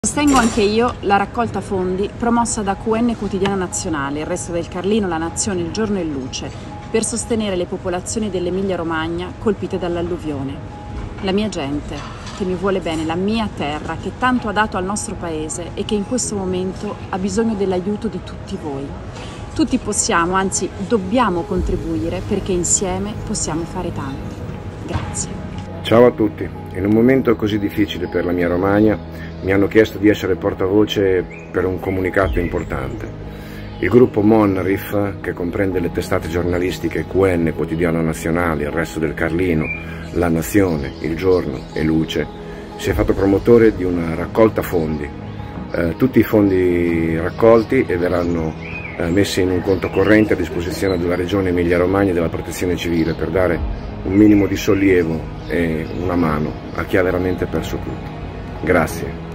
Sostengo anche io la raccolta fondi promossa da QN Quotidiano Nazionale, Il Resto del Carlino, La Nazione, Il Giorno e Luce, per sostenere le popolazioni dell'Emilia-Romagna colpite dall'alluvione. La mia gente, che mi vuole bene, la mia terra, che tanto ha dato al nostro paese e che in questo momento ha bisogno dell'aiuto di tutti voi. Tutti possiamo, anzi dobbiamo contribuire perché insieme possiamo fare tanto. Grazie. Ciao a tutti. In un momento così difficile per la mia Romagna mi hanno chiesto di essere portavoce per un comunicato importante. Il gruppo Monrif, che comprende le testate giornalistiche QN Quotidiano Nazionale, Il Resto del Carlino, La Nazione, Il Giorno e Luce, si è fatto promotore di una raccolta fondi. Tutti i fondi raccolti verranno messi in un conto corrente a disposizione della Regione Emilia-Romagna e della Protezione Civile per dare un minimo di sollievo e una mano a chi ha veramente perso tutto. Grazie.